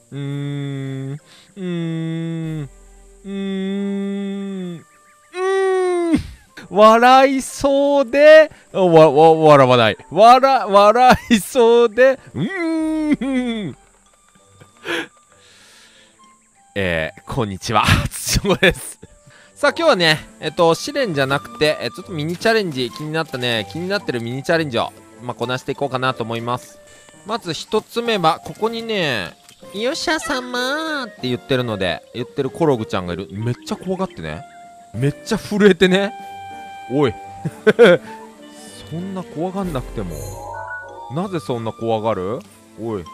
うーん、うーん、うーん、うーん。笑いそうで、笑わない。笑いそうで、こんにちは。土子です。さあ、今日はね、試練じゃなくて、ちょっとミニチャレンジ、気になってるミニチャレンジを、こなしていこうかなと思います。まず一つ目は、ここにね、勇者様って言ってるコログちゃんがいる。めっちゃ怖がってね。めっちゃ震えてね。おい。そんな怖がんなくても。なぜそんな怖がる？おい。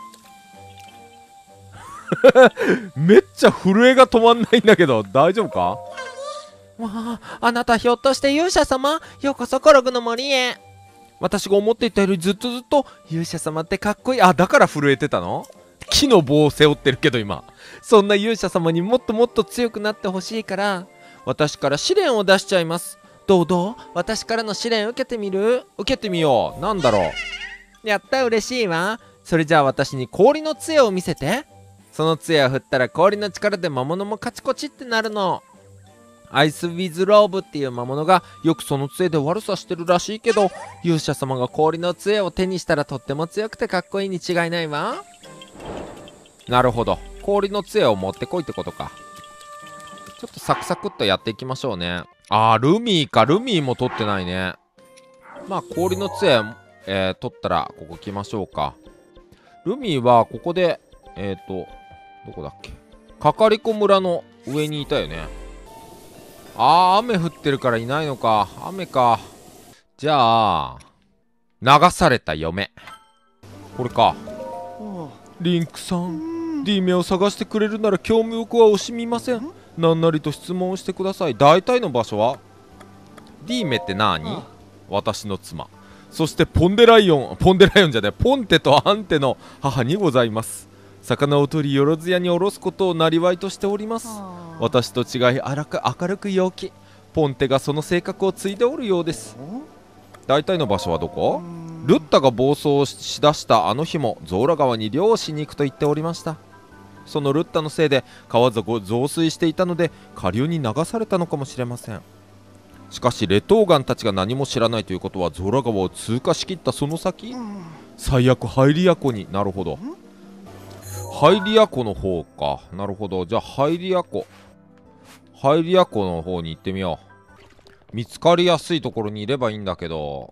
めっちゃ震えが止まんないんだけど、大丈夫か？わあ、あなたひょっとして勇者様？ようこそコログの森へ。私が思っていたよりずっと勇者様ってかっこいい。あ、だから震えてたの？木の棒を背負ってるけど今。そんな勇者様にもっともっと強くなってほしいから、私から試練を出しちゃいます。どう？私からの試練受けてみる？受けてみよう。なんだろう。やった、嬉しいわ。それじゃあ私に氷の杖を見せて。その杖を振ったら氷の力で魔物もカチコチってなるの。アイスウィズローブっていう魔物がよくその杖で悪さしてるらしいけど、勇者様が氷の杖を手にしたらとっても強くてかっこいいに違いないわ。なるほど、氷の杖を持ってこいってことか。ちょっとサクサクっとやっていきましょうね。ルミーか。ルミーも取ってないね。氷の杖、取ったらここ来ましょうか。ルミーはここでどこだっけ、かかりこ村の上にいたよね。雨降ってるからいないのか。雨か。じゃあ流された嫁、これか。リンクさん、ディーメを探してくれるなら興味深は惜しみません。何なりと質問をしてください。大体の場所は？ディーメって何？私の妻、そしてポンデライオンじゃない、ポンテとアンテの母にございます。魚を取りよろず屋におろすことをなりわいとしております。私と違い明るく陽気、ポンテがその性格を継いでおるようです。大体の場所はどこ？ルッタが暴走しだしたあの日もゾーラ川に漁をしに行くと言っておりました。そのルッタのせいで川が増水していたので下流に流されたのかもしれません。しかしレトウガンたちが何も知らないということはゾーラ川を通過しきったその先、最悪ハイリア湖に。なるほど、ハイリア湖の方か。なるほど、じゃあハイリア湖の方に行ってみよう。見つかりやすいところにいればいいんだけど。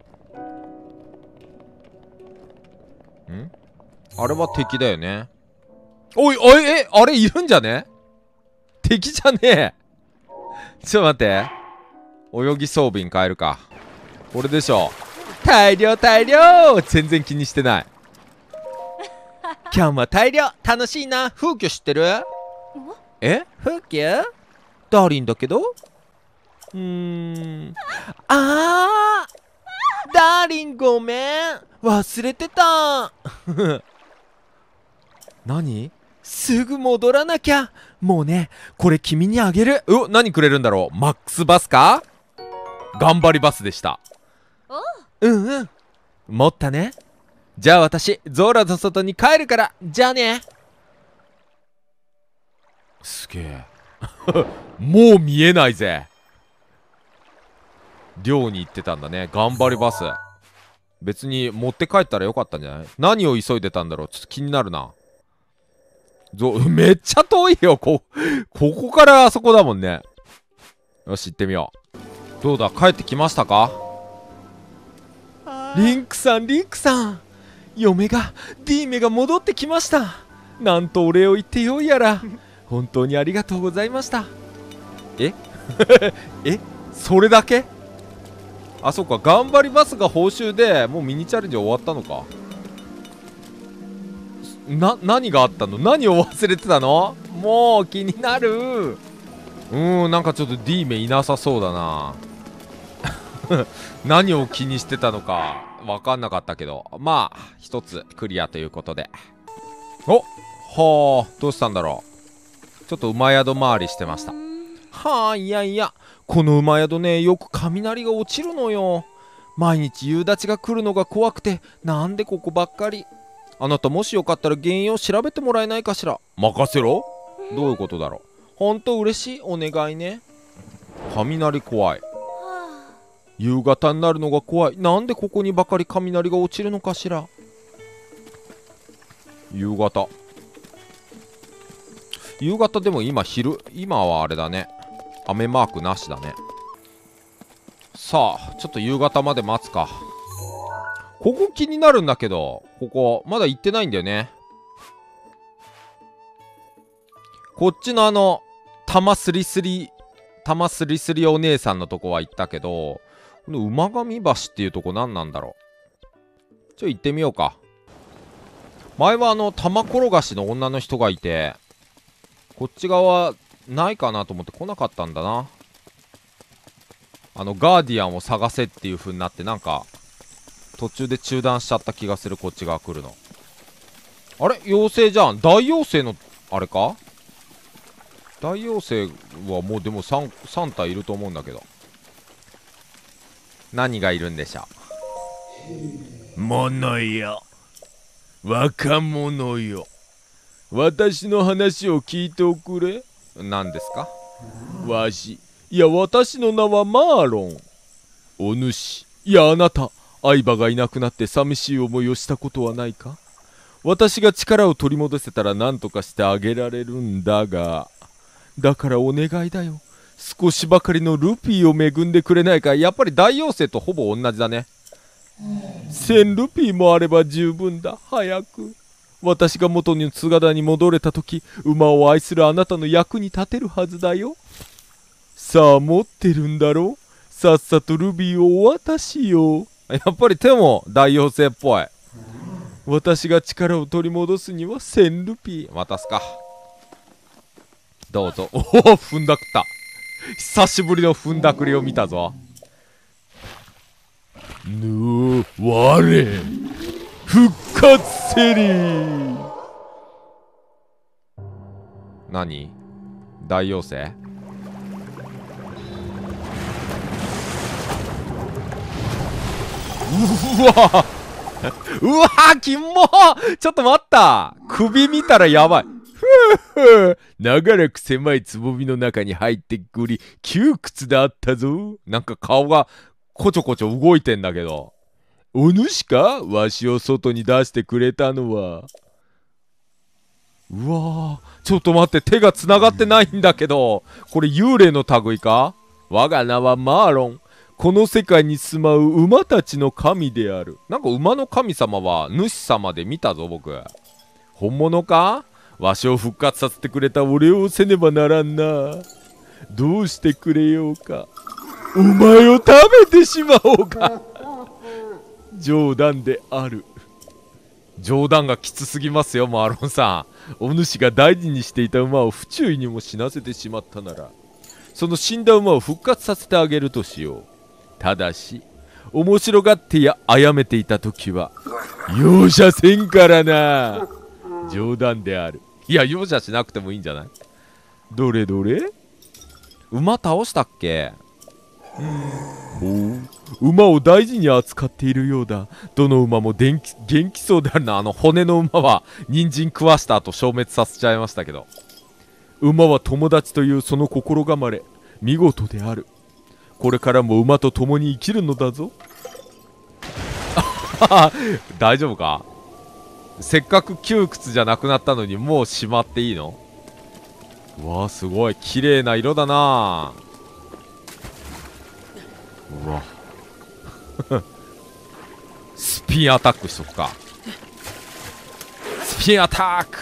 あれは敵だよね。おいあれいるんじゃね？敵じゃねえ。ちょっと待って、泳ぎ装備に変えるか。これでしょ。大量全然気にしてない。今日も大量楽しいな。風景知ってる？風景？ダーリンだけど。ダーリンごめん、忘れてた。何？すぐ戻らなきゃ。もうね、これ君にあげる。何くれるんだろう。マックスバスか？頑張りバスでした。持ったね。じゃあ私ゾーラの外に帰るから。じゃあね。すげえ。もう見えないぜ。寮に行ってたんだね。頑張りバス。別に持って帰ったらよかったんじゃない？何を急いでたんだろう。ちょっと気になるな。めっちゃ遠いよ。ここからあそこだもんね。よし、行ってみよう。どうだ、帰ってきましたか？リンクさん、嫁がディーメが戻ってきました。なんとお礼を言ってよいやら。本当にありがとうございました。それだけ？そっか、頑張りますが報酬でもうミニチャレンジ終わったのか。何があったの？何を忘れてたの？もう気になる。なんかちょっと D メいなさそうだな。何を気にしてたのか分かんなかったけど、一つクリアということで。どうしたんだろう。ちょっと馬宿回りしてました。いやこの馬宿ね、よく雷が落ちるのよ。毎日夕立が来るのが怖くて、なんでここばっかり。 あなたもしよかったら原因を調べてもらえないかしら。任せろ。どういうことだろう。ほんと嬉しい。お願いね。雷怖い。夕方になるのが怖い。なんでここにばかり雷が落ちるのかしら。夕方でも今今はあれだね。雨マークなしだね。さあちょっと夕方まで待つか。ここ気になるんだけど、ここまだ行ってないんだよね。こっちの玉スリスリお姉さんのとこは行ったけど、この馬上橋っていうとこ何なんだろう。行ってみようか。前は玉転がしの女の人がいて、こっち側ないかなと思って来なかったんだな。ガーディアンを探せっていう風になって、なんか途中で中断しちゃった気がする。こっち側来るの。あれ妖精じゃん。大妖精のあれか。大妖精はもうでも 3体いると思うんだけど、何がいるんでしょう。 者よ、若者よ、私の話を聞いておくれ。 何ですか。 私の名はマーロン。お主、あなた、相葉がいなくなって寂しい思いをしたことはないか。私が力を取り戻せたら何とかしてあげられるんだが、だからお願いだよ。少しばかりのルピーを恵んでくれないか。 やっぱり大妖精とほぼ同じだね。 1000ルピーもあれば十分だ。早く。私が元の姿に戻れた時、馬を愛するあなたの役に立てるはずだよ。さあ、持ってるんだろう。さっさとルビーをお渡しよ。 やっぱり手も大妖精っぽい。 私が力を取り戻すには1000ルピー。 渡すか。どうぞ。おお、踏んだくった。久しぶりの踏んだくりを見たぞ。 我復活せり。 何？大妖精？うわうわキモー。ちょっと待った。首見たらやばい。 長らく狭いつぼみの中に入ってくり窮屈だったぞ。 なんか顔がこちょこちょ動いてんだけど。 お主か、わしを外に出してくれたのは。 うわちょっと待って、手がつながってないんだけど、これ幽霊の類か。 我が名はマーロン。この世界に住まう馬たちの神である。 なんか馬の神様は主様で見たぞ僕。 本物か。わしを復活させてくれたお礼をせねばならんな。どうしてくれようか。お前を食べてしまおうか。冗談である。 冗談がきつすぎますよマーロンさん。お主が大事にしていた馬を不注意にも死なせてしまったなら、その死んだ馬を復活させてあげるとしよう。ただし面白がって殺めていた時は容赦せんからな。冗談である。 いや容赦しなくてもいいんじゃない。 どれどれ。 馬倒したっけ。 馬を大事に扱っているようだ。どの馬も元気そうであるな。 骨の馬は人参食わした後消滅させちゃいましたけど、 馬は友達というその心構え見事である。これからも馬と共に生きるのだぞ。 大丈夫か。せっかく窮屈じゃなくなったのにもうしまっていいの。うわすごい綺麗な色だな。うわスピンアタックしとくか。スピンアタック。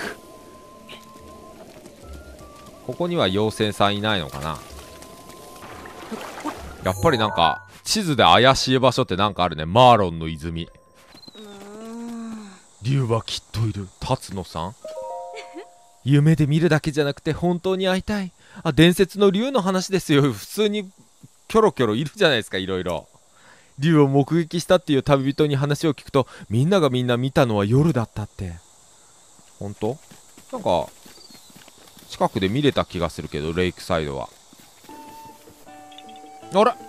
ここには妖精さんいないのかな。やっぱりなんか地図で怪しい場所ってなんかあるね。マーロンの泉。 竜はきっといる。 辰野さん。 夢で見るだけじゃなくて本当に会いたい。伝説の竜の話ですよ。 普通にキョロキョロいるじゃないですか。いろいろ竜を目撃したっていう旅人に話を聞くと、みんながみんな見たのは夜だったって。 本当？なんか近くで見れた気がするけど、レイクサイドは。あれ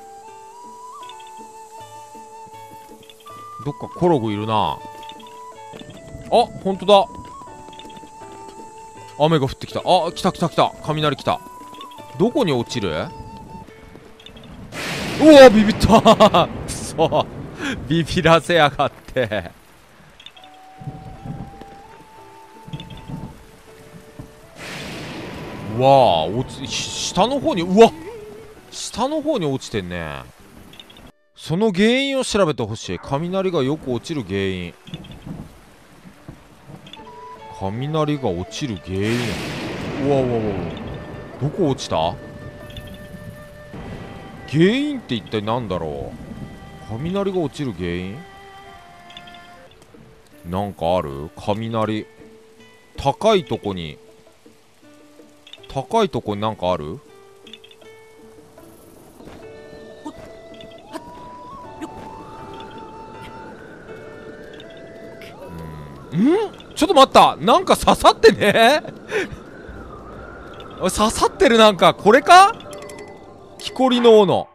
どっかコログいるな。 ほんとだ。雨が降ってきた。来た来た来た。雷来た。どこに落ちる？うわビビったくそビビらせやがって。うわ下の方に、うわ下の方に落ちてんね。その原因を調べてほしい。雷がよく落ちる原因。雷が落ちる原因。うわうわうわ、どこ落ちた？原因って一体何だろう。雷が落ちる原因なんかある？雷高いとこになんかある？ちょっと待った、なんか刺さってね刺さってる。なんかこれか？木こりの斧。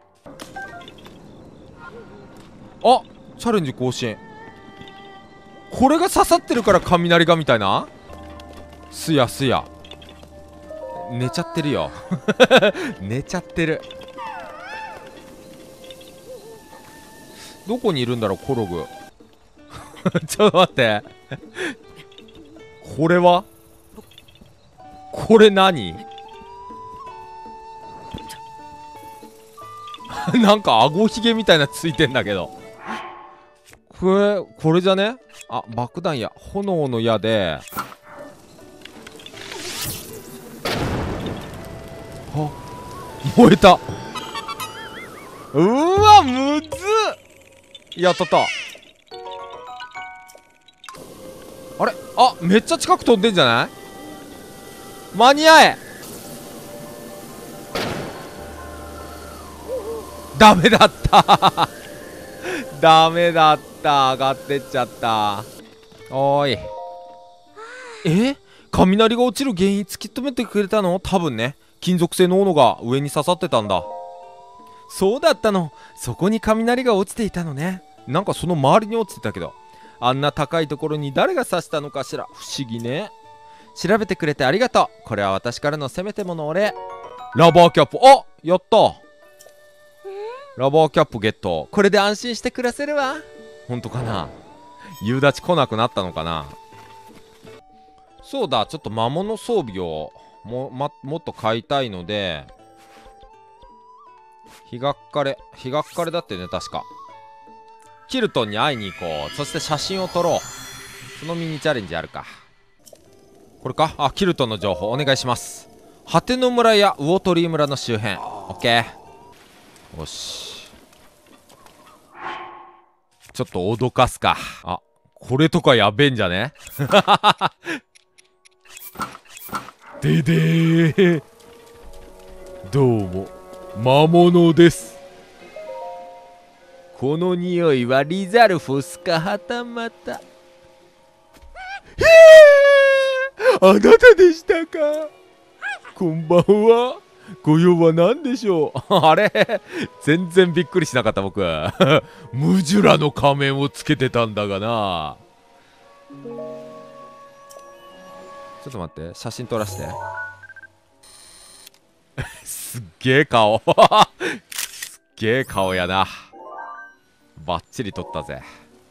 チャレンジ更新。これが刺さってるから雷がみたいな。すや寝ちゃってるよ寝ちゃってる。どこにいるんだろうコログちょっと待ってこれは？これ何なんか顎ひげみたいなついてんだけど。これじゃね？爆弾矢、炎の矢で。燃えた。うわむずっ。やったった。あれ、めっちゃ近く飛んでんじゃない？間に合え。ダメだったダメだった。上がってっちゃった。おーい。雷が落ちる原因突き止めてくれたの？多分ね、金属製の斧が上に刺さってたんだ。そうだったの。そこに雷が落ちていたのね。なんかその周りに落ちてたけど、あんな高いところに誰が刺したのかしら。不思議ね。調べてくれてありがとう。これは私からのせめてものお礼。ラバーキャップ。やった。ラバーキャップゲット。これで安心して暮らせるわ。ほんとかな？夕立来なくなったのかな。そうだ、ちょっと魔物装備をもっと買いたいので、日がっかれだってね、確か。キルトンに会いに行こう。そして写真を撮ろう。そのミニチャレンジあるか。これか。キルトンの情報お願いします。果ての村や魚鳥村の周辺。オッケー。よし。ちょっと脅かすか。これとかやべえんじゃねででー。どうも魔物です。この匂いはリザルフォスかはたまた。あなたでしたか。こんばんは。ご用は何でしょう。あれ全然びっくりしなかった僕ムジュラの仮面をつけてたんだがな。ちょっと待って、写真撮らせてすっげえ顔すっげえ顔やな。バッチリ撮ったぜ。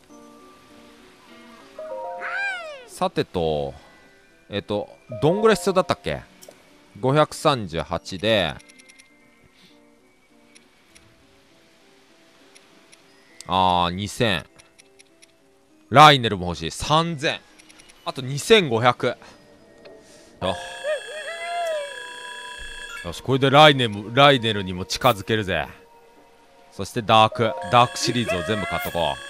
さてと、どんぐらい必要だったっけ。538で、2000。ライネルも欲しい。3000。あと2500。よし、これでライネルにも近づけるぜ。そしてダークシリーズを全部買っとこ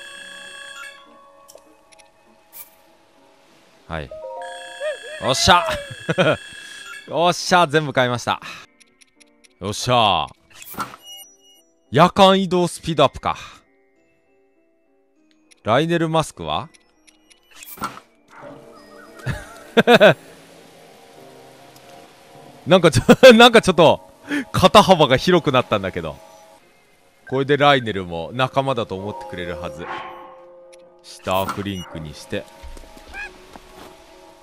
う。はい。よっしゃよっしゃ、全部買いました。よっしゃ。夜間移動スピードアップか。ライネルマスクはなんかちょっと肩幅が広くなったんだけど、これでライネルも仲間だと思ってくれるはず。スタークリンクにして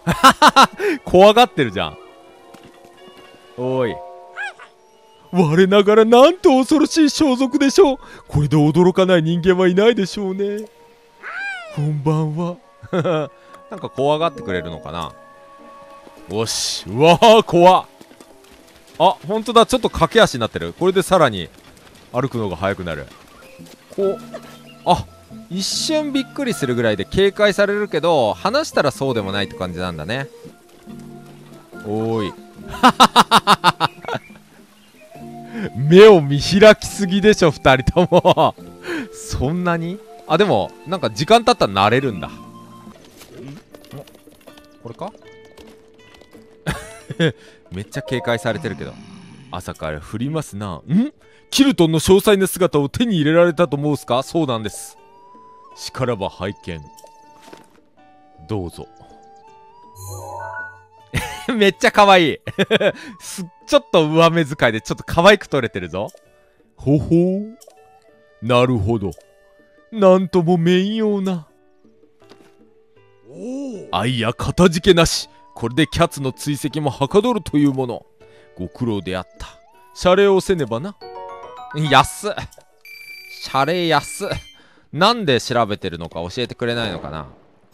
怖がってるじゃん。おい。我ながらなんと恐ろしい装束でしょう。これで驚かない人間はいないでしょうね。こんばんは。なんか怖がってくれるのかな。よし。うわー、怖っ。あ、ほんとだ。ちょっと駆け足になってる。これでさらに歩くのが速くなる。こう、あ、一瞬びっくりするぐらいで警戒されるけど、話したらそうでもないって感じなんだね。おーい。目を見開きすぎでしょ、二人とも。そんなに？あ、でもなんか時間経ったら慣れるんだ。これか？めっちゃ警戒されてるけど。朝から降りますな。キルトンの詳細な姿を手に入れられたと思うすか？そうなんです。しからば拝見。どうぞ。めっちゃ可愛い。ちょっと上目遣いでちょっと可愛く撮れてるぞ。ほほう。なるほど。なんとも面妖な。愛やかたじけなし。これでキャツの追跡もはかどるというもの。ご苦労であった。謝礼をせねばな。安っ。謝礼安っ。なんで調べてるのか教えてくれないのかな。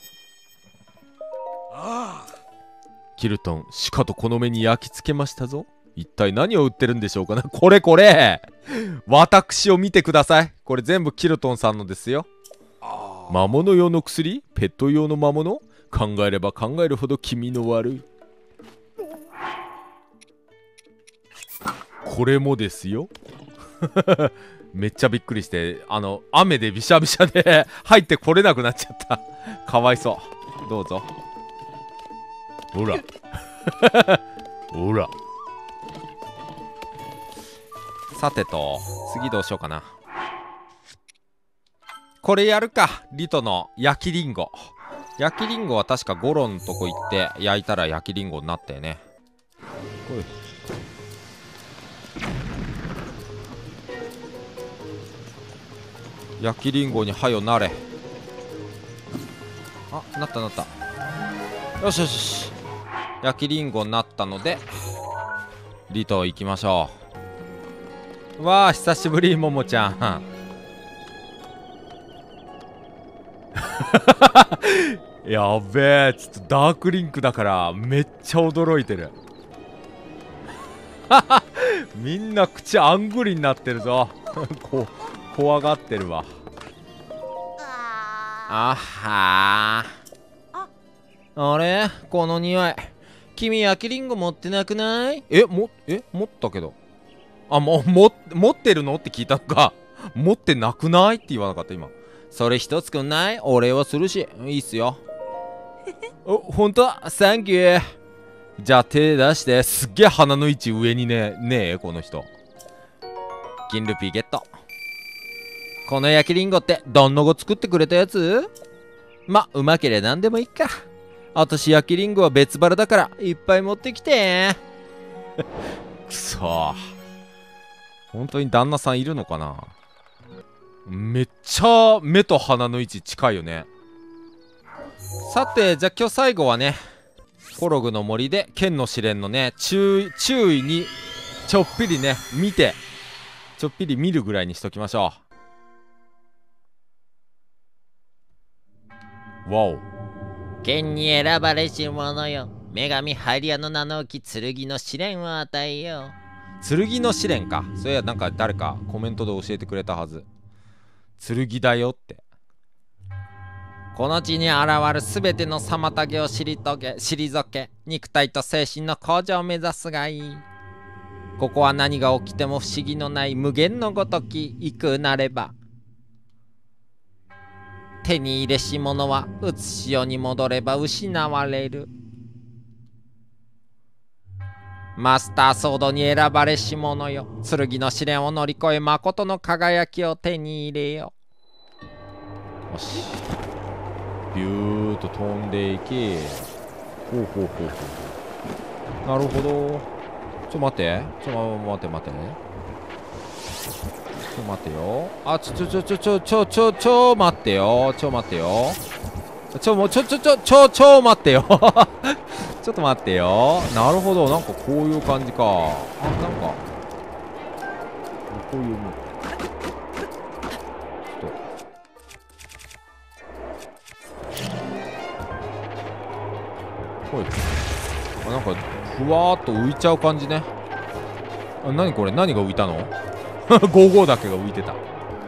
キルトン、しかとこの目に焼き付けましたぞ。一体何を売ってるんでしょうかな。これ私を見てください。これ全部キルトンさんのですよ。魔物用の薬？ペット用の魔物？考えれば考えるほど気味の悪い。これもですよ。めっちゃびっくりして、雨でびしゃびしゃで入ってこれなくなっちゃった。かわいそう。どうぞ。ほら。ほら。さてと、次どうしようかな。これやるか。リトの焼きリンゴ。焼きリンゴは確かゴロのとこ行って焼いたら焼きリンゴになったよね。これ焼きリンゴにはよなれ。あ、なったなった。よしよし。焼きリンゴになったのでリト行きましょう。わあ、久しぶり、ももちゃん。やべえ、ちょっとダークリンクだからめっちゃ驚いてる。みんな口あんぐりになってるぞ。怖がってるわ。あはー。あれ、この匂い。君焼きリンゴ持ってなくない？持ったけど。あ、持ってるのって聞いたのか。持ってなくないって言わなかった今。それ一つくんない？お礼はするし、いいっすよ。お、ほんと？サンキュー。じゃあ手出して。すっげえ鼻の位置上にねえこの人。金ルピーゲット。この焼きリンゴって旦那が作ってくれたやつ？ま、うまけりゃ何でもいいか。あたし焼きリンゴは別腹だからいっぱい持ってきて。くそー。本当に旦那さんいるのかな。めっちゃ目と鼻の位置近いよね。さて、じゃあ今日最後はね、コログの森で剣の試練のね、注意にちょっぴりね見て、ちょっぴり見るぐらいにしときましょう。わお。 剣に選ばれし者よ。女神ハリアの名の置き剣の試練を与えよう。剣の試練か。それはなんか誰かコメントで教えてくれたはず。剣だよって。 この地に現るすべての妨げを退け、肉体と精神の向上を目指すがいい。ここは何が起きても不思議のない無限のごとき幾なれば。手に入れし者はうつし世に戻れば失われる。マスターソードに選ばれし者よ。剣の試練を乗り越え誠の輝きを手に入れよ。 よし。ビューッと飛んでいき。ほう。なるほど。待って。待て。待てよ。あ、待ってよ。待ってよ。 ちょっと待ってよ。なるほど、なんかこういう感じか。あ、なんかこういうのちょっとほい。あ、なんかふわーっと浮いちゃう感じね。あ、何これ、何が浮いたの55だけが浮いてた。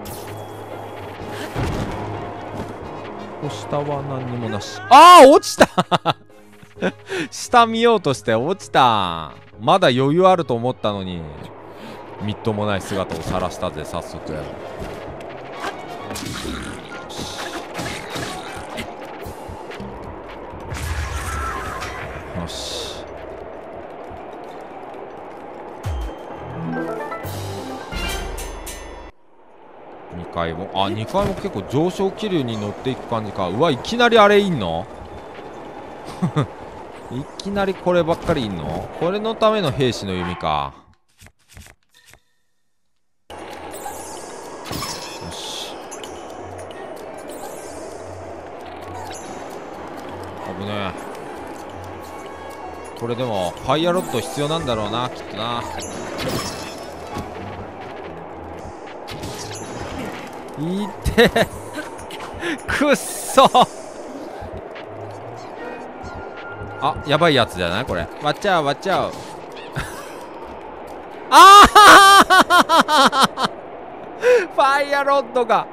下は何にもなし。あー、落ちた下見ようとして落ちた。まだ余裕あると思ったのに、みっともない姿を晒したぜ。早速よし。2階も、あ、2階も結構上昇気流に乗っていく感じか。うわ、いきなりあれいんのいきなりこればっかりいんの。これのための兵士の弓か。よし。危ねえ。これでもファイアロッド必要なんだろうな、きっとな。いってくっそ。あ、やばいやつじゃないこれ。割っちゃう割っちゃう。ああファイアロッドが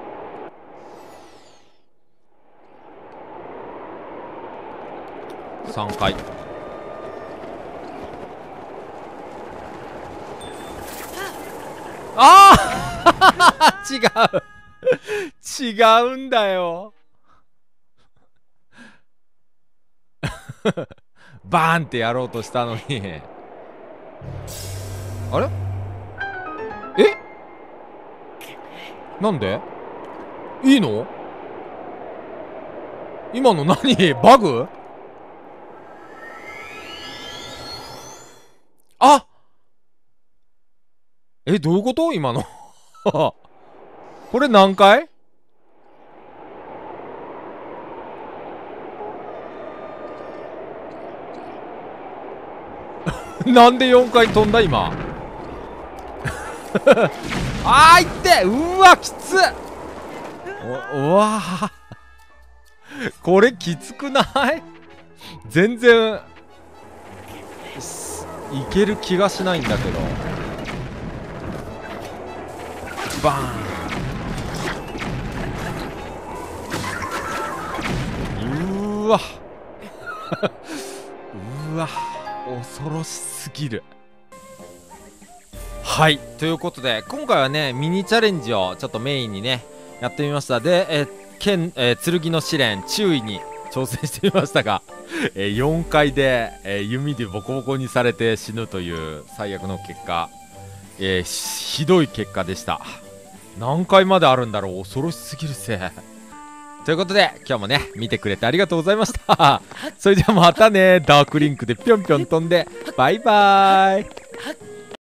3回。ああ違う違うんだよバーンってやろうとしたのにあれえなんでいいの今の何バグあどういうこと今のこれ何回なんで4回飛んだ今あーいってうわきつっうわこれきつくない全然いける気がしないんだけどバーンうわうわ恐ろしすぎる。はいということで今回はねミニチャレンジをちょっとメインにねやってみました。で剣、剣の試練注意に挑戦してみましたが、4回で、弓でボコボコにされて死ぬという最悪の結果、ひどい結果でした。何回まであるんだろう恐ろしすぎるぜということで今日もね見てくれてありがとうございましたそれじゃあまたねダークリンクでぴょんぴょん飛んでバイバーイ。